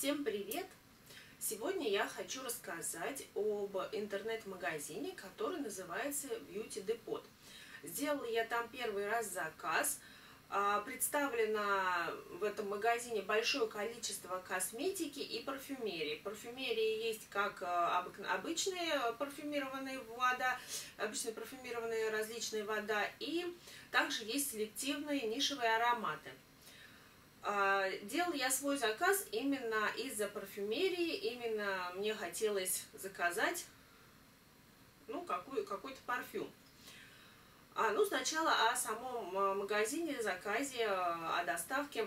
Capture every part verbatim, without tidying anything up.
Всем привет! Сегодня я хочу рассказать об интернет-магазине, который называется Beauty Depot. Сделала я там первый раз заказ. Представлено в этом магазине большое количество косметики и парфюмерии. Парфюмерии есть как обычная парфюмированная вода, обычная парфюмированная различная вода, и также есть селективные нишевые ароматы. Делала я свой заказ именно из-за парфюмерии, именно мне хотелось заказать ну, какой-то парфюм. А, ну, сначала о самом магазине, заказе, о доставке.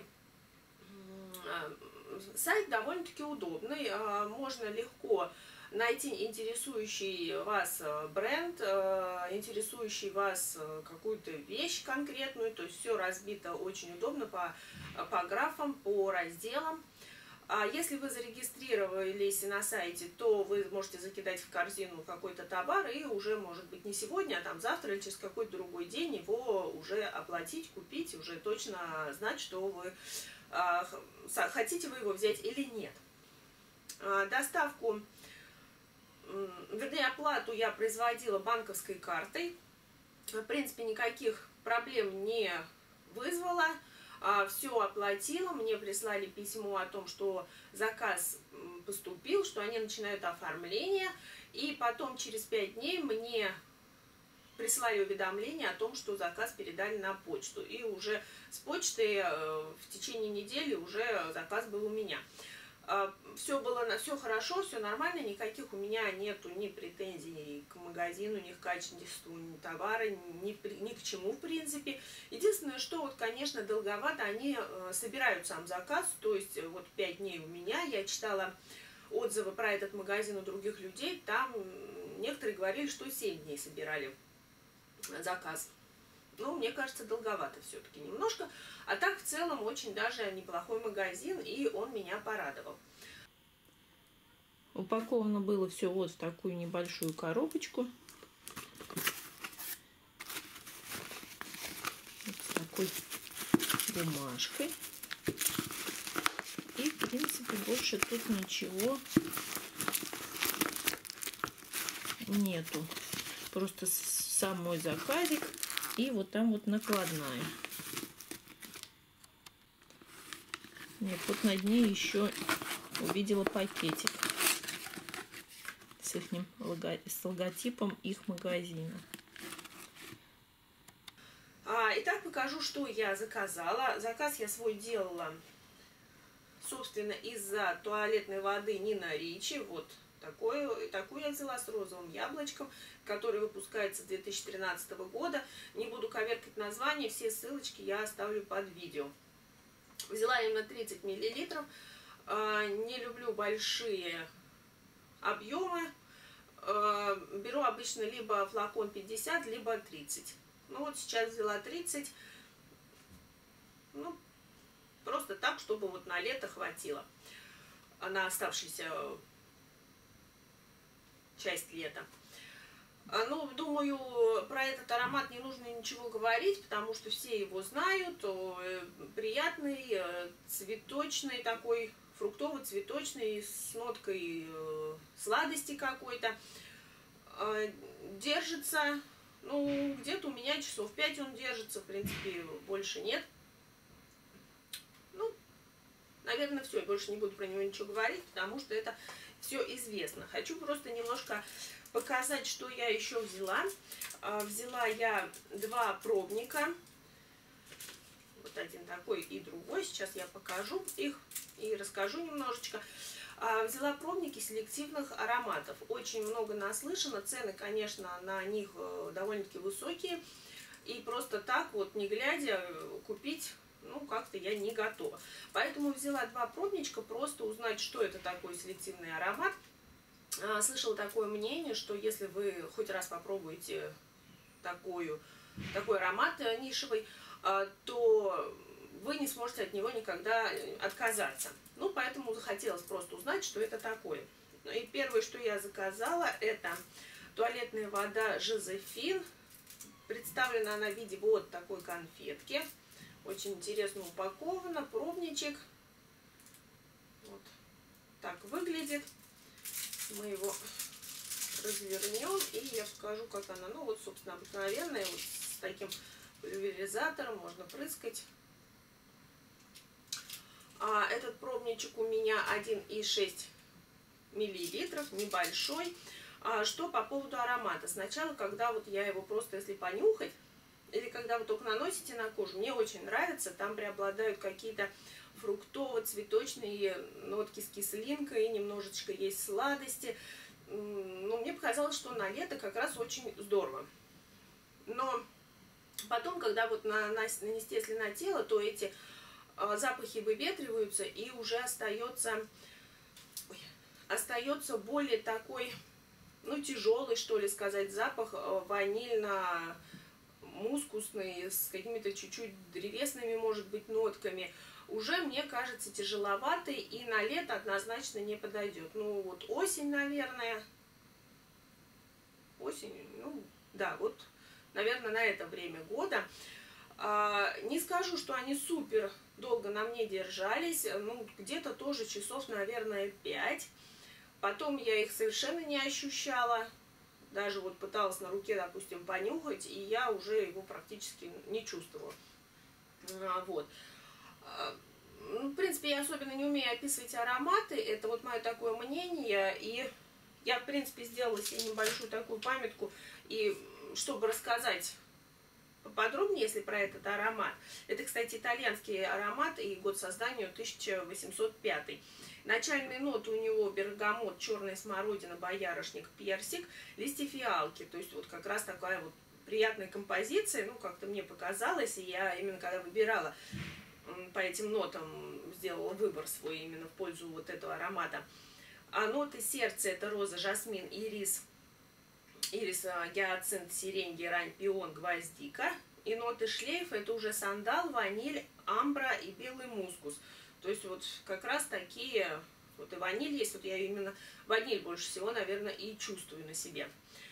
Сайт довольно-таки удобный, можно легко найти интересующий вас бренд, интересующий вас какую-то вещь конкретную, то есть все разбито очень удобно по, по графам, по разделам. А если вы зарегистрировались на сайте, то вы можете закидать в корзину какой-то товар и уже, может быть, не сегодня, а там завтра или через какой-то другой день его уже оплатить, купить, уже точно знать, что вы а, хотите вы его взять или нет. А, доставку, вернее, оплату я производила банковской картой. В принципе, никаких проблем не вызвала. Все оплатила, мне прислали письмо о том, что заказ поступил, что они начинают оформление, и потом через пять дней мне прислали уведомление о том, что заказ передали на почту, и уже с почты в течение недели уже заказ был у меня. Все было, все хорошо, все нормально, никаких у меня нету ни претензий к магазину, ни к качеству ни товара, ни, ни к чему в принципе. Единственное, что вот, конечно, долговато они собирают сам заказ, то есть вот пять дней у меня, я читала отзывы про этот магазин у других людей, там некоторые говорили, что семь дней собирали заказ. Ну, мне кажется, долговато все-таки немножко. А так, в целом, очень даже неплохой магазин, и он меня порадовал. Упаковано было все вот в такую небольшую коробочку. Вот с такой бумажкой. И, в принципе, больше тут ничего нету. Просто сам мой заказик. И вот там вот накладная. Нет, вот на дне еще увидела пакетик с их лого, с логотипом их магазина. А, итак, покажу, что я заказала. Заказ я свой делала, собственно, из-за туалетной воды Нина Ричи. Вот такую, такую я взяла с розовым яблочком, который выпускается с две тысячи тринадцатого года. Не буду коверкать название, все ссылочки я оставлю под видео. Взяла именно тридцать миллилитров. Не люблю большие объемы. Беру обычно либо флакон пятьдесят, либо тридцать. Ну вот сейчас взяла тридцать. Ну, просто так, чтобы вот на лето хватило. На оставшийся часть лета. Ну, думаю, про этот аромат не нужно ничего говорить, потому что все его знают. Приятный, цветочный такой, фруктово-цветочный, с ноткой сладости какой-то. Держится, ну, где-то у меня часов пять он держится, в принципе, больше нет. Ну, наверное, все, я больше не буду про него ничего говорить, потому что это все известно. Хочу просто немножко показать, что я еще взяла. Взяла я два пробника. Вот один такой и другой. Сейчас я покажу их и расскажу немножечко. Взяла пробники селективных ароматов. Очень много наслышано. Цены, конечно, на них довольно-таки высокие. И просто так вот, не глядя, купить, ну, как-то я не готова. Поэтому взяла два пробничка, просто узнать, что это такой селективный аромат. Слышала такое мнение, что если вы хоть раз попробуете такую, такой аромат нишевый, то вы не сможете от него никогда отказаться. Ну, поэтому захотелось просто узнать, что это такое. И первое, что я заказала, это туалетная вода Жозефин. Представлена она в виде вот такой конфетки. Очень интересно упакована. Пробничек. Вот выглядит. Мы его развернем, и я покажу, как она. Ну, вот, собственно, обыкновенная, вот с таким пульверизатором можно прыскать. А этот пробничек у меня один и шесть миллилитров, небольшой. А что по поводу аромата? Сначала, когда вот я его просто, если понюхать, или когда вы только наносите на кожу, мне очень нравится, там преобладают какие-то фруктово-цветочные нотки с кислинкой, немножечко есть сладости. Но мне показалось, что на лето как раз очень здорово. Но потом, когда вот на, на, нанести, если на тело, то эти а, запахи выветриваются, и уже остается, ой, остается более такой, ну, тяжелый, что ли сказать, запах ванильно-мускусный, с какими-то чуть-чуть древесными, может быть, нотками. Уже, мне кажется, тяжеловатый и на лето однозначно не подойдет. Ну, вот осень, наверное. Осень, ну, да, вот, наверное, на это время года. А, не скажу, что они супер долго на мне держались. Ну, где-то тоже часов, наверное, пять. Потом я их совершенно не ощущала. Даже вот пыталась на руке, допустим, понюхать, и я уже его практически не чувствовала. А, вот. Ну, в принципе, я особенно не умею описывать ароматы. Это вот мое такое мнение. И я, в принципе, сделала себе небольшую такую памятку. И чтобы рассказать поподробнее, если про этот аромат. Это, кстати, итальянский аромат и год создания тысяча восемьсот пятый. Начальные ноты у него бергамот, черная смородина, боярышник, персик, листья фиалки. То есть вот как раз такая вот приятная композиция. Ну, как-то мне показалось. И я именно когда выбирала по этим нотам, сделала выбор свой именно в пользу вот этого аромата. А ноты сердца — это роза, жасмин, ирис, ирис, гиацинт, сирень, герань, пион, гвоздика. И ноты шлейфа — это уже сандал, ваниль, амбра и белый мускус. То есть вот как раз такие, вот и ваниль есть, вот я именно ваниль больше всего, наверное, и чувствую на себе.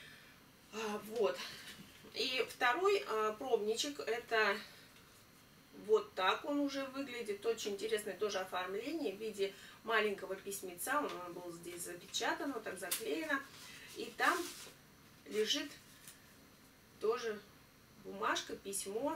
Вот. И второй пробничек — это вот так он уже выглядит. Очень интересное тоже оформление в виде маленького письмеца. Он был здесь запечатан, вот так заклеено. И там лежит тоже бумажка, письмо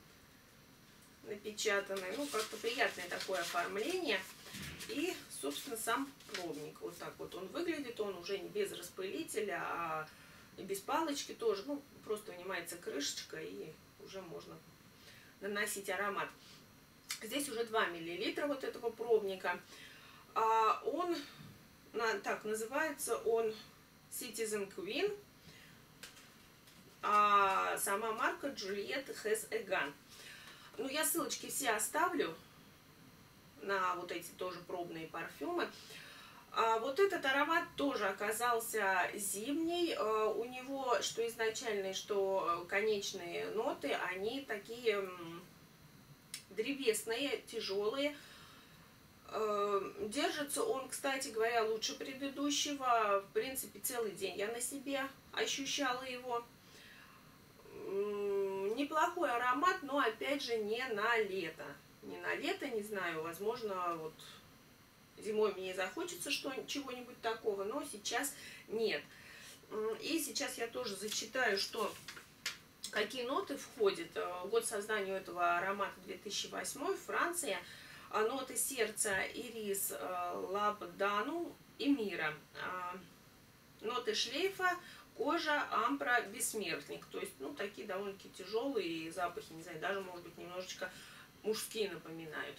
напечатанное. Ну, как-то приятное такое оформление. И, собственно, сам пробник. Вот так вот он выглядит. Он уже не без распылителя, а и без палочки тоже. Ну, просто вынимается крышечка, и уже можно наносить аромат. Здесь уже два миллилитра вот этого пробника. А он, на, так называется он Citizen Queen. А сама марка Juliet Has a Gun. Ну, я ссылочки все оставлю на вот эти тоже пробные парфюмы. А вот этот аромат тоже оказался зимний. У него, что изначальные, что конечные ноты, они такие древесные, тяжелые. Держится он, кстати говоря, лучше предыдущего. В принципе, целый день я на себе ощущала его. Неплохой аромат, но опять же не на лето. Не на лето, не знаю, возможно, вот зимой мне захочется чего-нибудь такого, но сейчас нет. И сейчас я тоже зачитаю, что какие ноты входят. Год создания этого аромата две тысячи восьмой, Франция. Ноты сердца, ирис, лабдану и мира. Ноты шлейфа, кожа, амбра, бессмертник. То есть, ну, такие довольно-таки тяжелые запахи, не знаю, даже, может быть, немножечко мужские напоминают.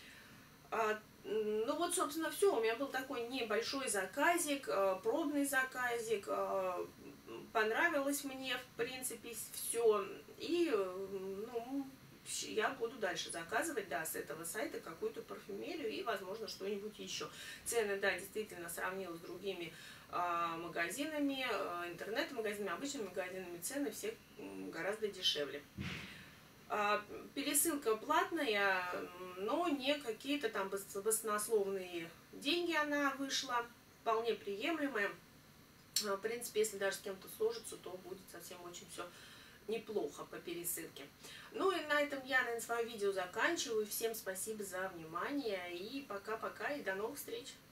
Ну вот, собственно, все. У меня был такой небольшой заказик, пробный заказик. Понравилось мне, в принципе, все. И, ну, я буду дальше заказывать, да, с этого сайта какую-то парфюмерию и, возможно, что-нибудь еще. Цены, да, действительно сравнила с другими а, магазинами, а, интернет-магазинами, обычными магазинами. Цены все гораздо дешевле. А, пересылка платная, но не какие-то там баснословные деньги она вышла, вполне приемлемая. В принципе, если даже с кем-то сложится, то будет совсем очень все неплохо по пересылке. Ну и на этом я, наверное, свое видео заканчиваю. Всем спасибо за внимание и пока-пока и до новых встреч!